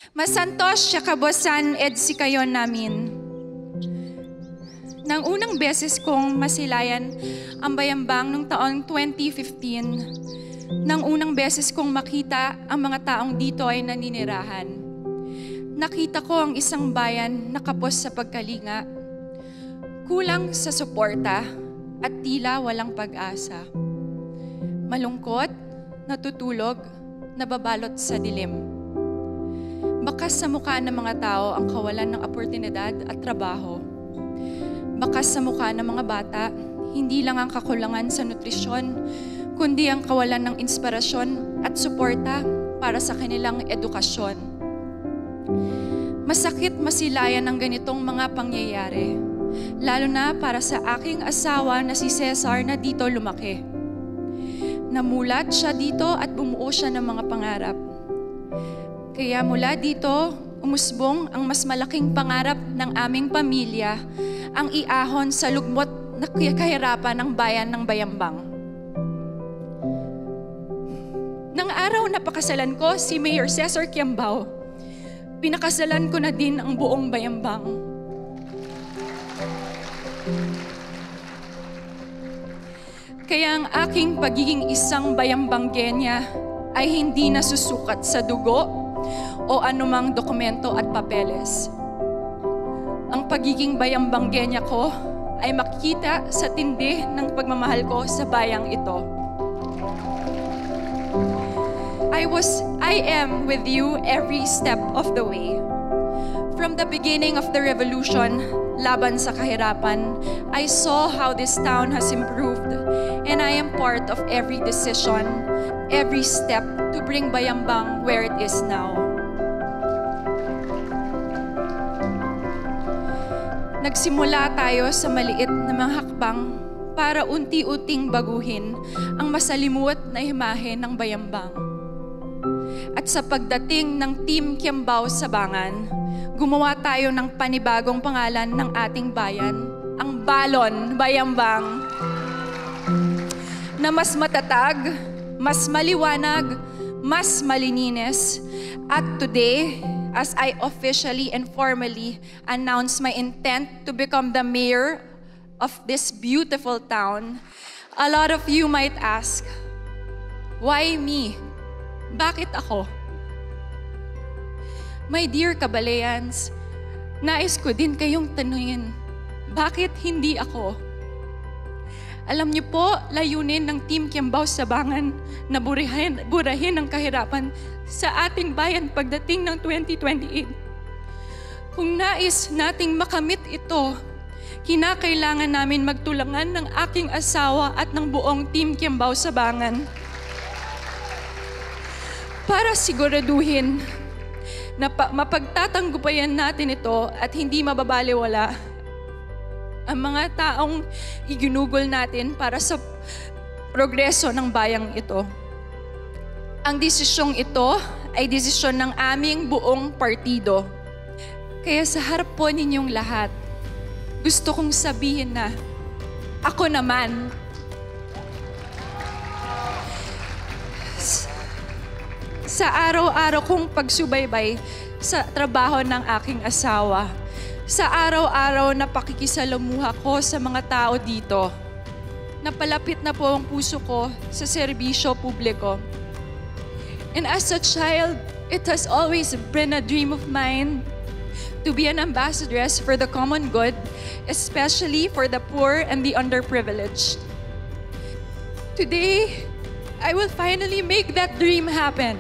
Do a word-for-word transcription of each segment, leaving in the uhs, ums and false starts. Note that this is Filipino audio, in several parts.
Masantos siya kabosan ed si kayo namin. Nang unang beses kong masilayan ang bayambang noong taong twenty fifteen, nang unang beses kong makita ang mga taong dito ay naninirahan, nakita ko ang isang bayan na kapos sa pagkalinga, kulang sa suporta at tila walang pag-asa. Malungkot, natutulog, nababalot sa dilim. Bakas sa mukha ng mga tao ang kawalan ng oportunidad at trabaho. Bakas sa mukha ng mga bata, hindi lang ang kakulangan sa nutrisyon, kundi ang kawalan ng inspirasyon at suporta para sa kanilang edukasyon. Masakit masilayan ang ganitong mga pangyayari, lalo na para sa aking asawa na si Cesar na dito lumaki. Namulat siya dito at bumuo siya ng mga pangarap. Kaya mula dito, umusbong ang mas malaking pangarap ng aming pamilya, ang iahon sa lugmot na kahirapan ng bayan ng Bayambang. Nang araw na pakasalan ko si Mayor Cesar Quiambao, pinakasalan ko na din ang buong Bayambang. Kaya ang aking pagiging isang Bayambanggenya ay hindi nasusukat sa dugo o anumang dokumento at papeles. Ang pagiging Bayambanggenya ko ay makikita sa tindi ng pagmamahal ko sa bayang ito. I was, I am with you every step of the way. From the beginning of the revolution, laban sa kahirapan, I saw how this town has improved, and I am part of every decision, every step to bring Bayambang where it is now. Nagsimula tayo sa maliit na mga hakbang para unti-unting baguhin ang masalimuot na imahe ng Bayambang. At sa pagdating ng Team Quiambao sa Bangan, gumawa tayo ng panibagong pangalan ng ating bayan, ang Balon Bayambang, na mas matatag, mas maliwanag, mas malinis. At today, as I officially and formally announce my intent to become the mayor of this beautiful town, a lot of you might ask, why me? Bakit ako? My dear Kabalayans, nais ko din kayong tanungin, bakit hindi ako? Alam niyo po, layunin ng Team Quiambao sa Bangan na burahin, burahin ang kahirapan sa ating bayan pagdating ng twenty twenty-eight. Kung nais nating makamit ito, kinakailangan namin magtulangan ng aking asawa at ng buong Team Quiambao sa Bangan para siguraduhin na mapagtatanggupayan natin ito at hindi mababaliwala ang mga taong iginugol natin para sa progreso ng bayang ito. Ang desisyong ito ay desisyon ng aming buong partido. Kaya sa harap po ninyong lahat, gusto kong sabihin na ako naman, sa araw-araw kong pagsubaybay sa trabaho ng aking asawa, sa araw-araw na pakikisalamuha ko sa mga tao dito, napalapit na po ang puso ko sa serbisyo publiko. And as a child, it has always been a dream of mine to be an ambassadress for the common good, especially for the poor and the underprivileged. Today, I will finally make that dream happen.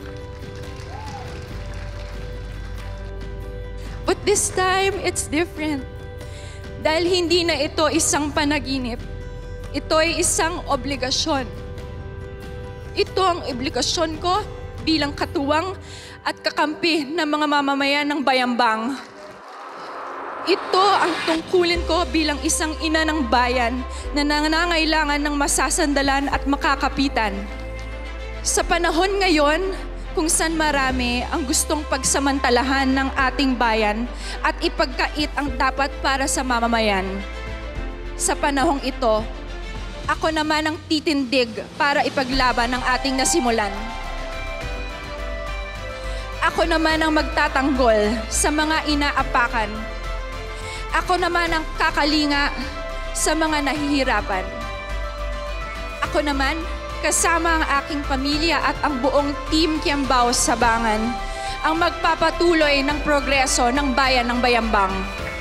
But this time, it's different. Dahil hindi na ito isang panaginip. Ito ay isang obligasyon. Ito ang obligasyon ko bilang katuwang at kakampi ng mga mamamayan ng Bayambang. Ito ang tungkulin ko bilang isang ina ng bayan na nangangailangan ng masasandalan at makakapitan. Sa panahon ngayon, kung saan marami ang gustong pagsamantalahan ng ating bayan at ipagkait ang dapat para sa mamamayan. Sa panahong ito, ako naman ang titindig para ipaglaban ang ating nasimulan. Ako naman ang magtatanggol sa mga inaapakan. Ako naman ang kakalinga sa mga nahihirapan. Ako naman, kasama ang aking pamilya at ang buong Team Kiambao Sabangan, ang magpapatuloy ng progreso ng bayan ng Bayambang.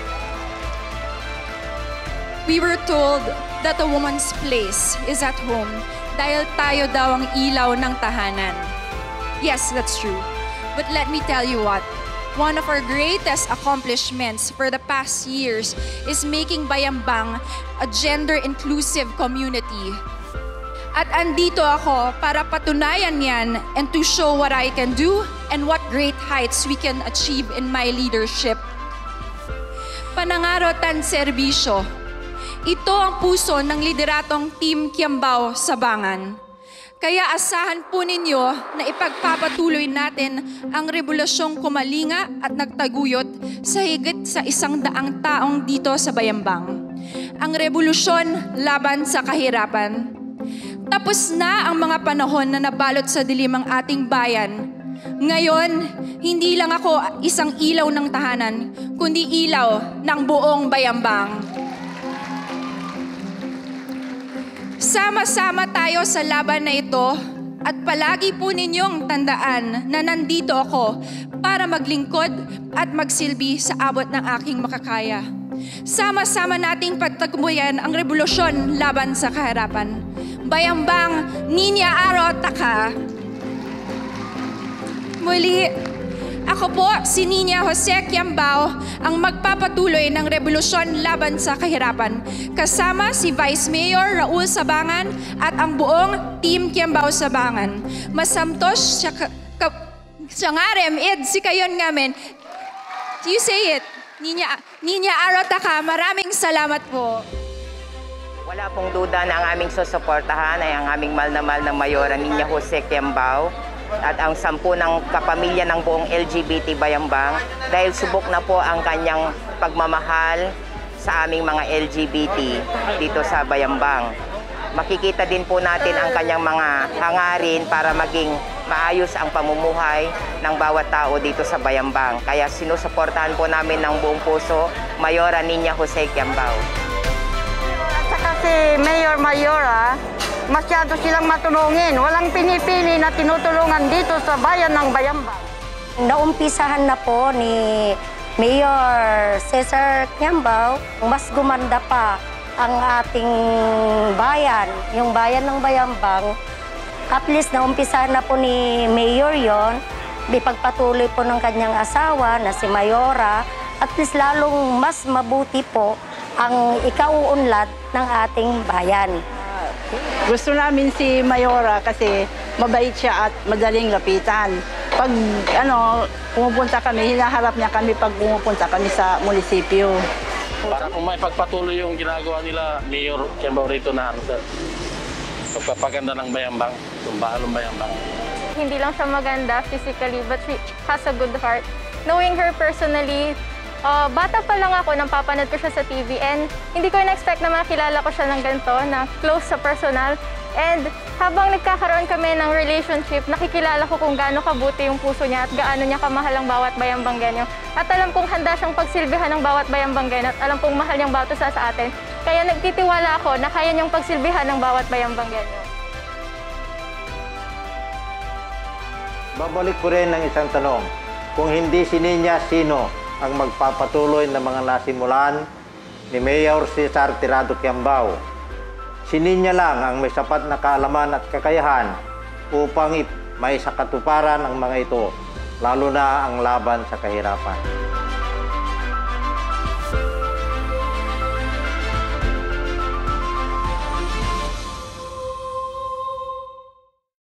We were told that a woman's place is at home dahil tayo daw ang ilaw ng tahanan. Yes, that's true. But let me tell you what, one of our greatest accomplishments for the past years is making Bayambang a gender-inclusive community. At andito ako para patunayan yan and to show what I can do and what great heights we can achieve in my leadership. Panangaro tan serbisyo. Ito ang puso ng lideratong Team Kiambao Sabangan. Kaya asahan po ninyo na ipagpapatuloy natin ang rebolusyong kumalinga at nagtaguyod sa higit sa isang daang taong dito sa Bayambang. Ang revolusyon laban sa kahirapan. Tapos na ang mga panahon na nabalot sa dilim ang ating bayan. Ngayon, hindi lang ako isang ilaw ng tahanan, kundi ilaw ng buong Bayambang. Sama-sama tayo sa laban na ito at palagi po ninyong tandaan na nandito ako para maglingkod at magsilbi sa abot ng aking makakaya. Sama-sama nating pagtagpuyan ang revolusyon laban sa kahirapan. Bayambang, Niña Aro Taka. Muli, ako po si Niña Jose Kiambao, ang magpapatuloy ng revolusyon laban sa kahirapan. Kasama si Vice Mayor Raul Sabangan at ang buong Team Kiambao Sabangan. Masamtos siya ngarem id si kayon ngamen. Do you say it? Niña, Niña Aro Taka, maraming salamat po. Wala pong duda na ang aming susuportahan ay ang aming mahal na mahal na Mayora Niña Jose Kiambao at ang sampu ng kapamilya ng buong L G B T Bayambang dahil subok na po ang kanyang pagmamahal sa aming mga L G B T dito sa Bayambang. Makikita din po natin ang kanyang mga hangarin para maging maayos ang pamumuhay ng bawat tao dito sa Bayambang. Kaya sinusuportahan po namin ng buong puso Mayora Niña Jose Kiambao. Si Mayor Mayora, masyado silang matulungin. Walang pinipili na tinutulungan dito sa bayan ng Bayambang. Naumpisahan na po ni Mayor Cesar Kiambao, mas gumanda pa ang ating bayan, yung bayan ng Bayambang. At least naumpisahan na po ni Mayor yon, ipagpatuloy po ng kanyang asawa na si Mayora, at least lalong mas mabuti po ang ikauunlad ng ating bayan. Gusto namin si Mayora kasi mabait siya at madaling lapitan. Pag ano, pumupunta kami, hinaharap niya kami pag pumupunta kami sa munisipyo. Para kung may pagpatuloy yung ginagawa nila, Mayor Kiambao rito na ano, sir, pagpapaganda ng Bayambang, yung bahalong Bayambang. Hindi lang siya maganda physically, but she has a good heart. Knowing her personally, Uh, bata pa lang ako nang papanood ko siya sa T V and hindi ko na-expect na makilala ko siya ng ganito, na close sa personal. And habang nagkakaroon kami ng relationship, nakikilala ko kung gaano kabuti yung puso niya at gaano niya kamahal ang bawat Bayambanggenyo. At alam kong handa siyang pagsilbihan ng bawat Bayambanggenyo at alam kong mahal niyang bawat isa sa atin. Kaya nagtitiwala ako na kaya niyang pagsilbihan ng bawat Bayambanggenyo. Babalik ko rin ng isang tanong. Kung hindi si Niña, sino ang magpapatuloy ng mga nasimulan ni Mayor Cesar Tirado Kiambao? Si Niña lang ang may sapat na kaalaman at kakayahan upang may sakatuparan ang mga ito, lalo na ang laban sa kahirapan.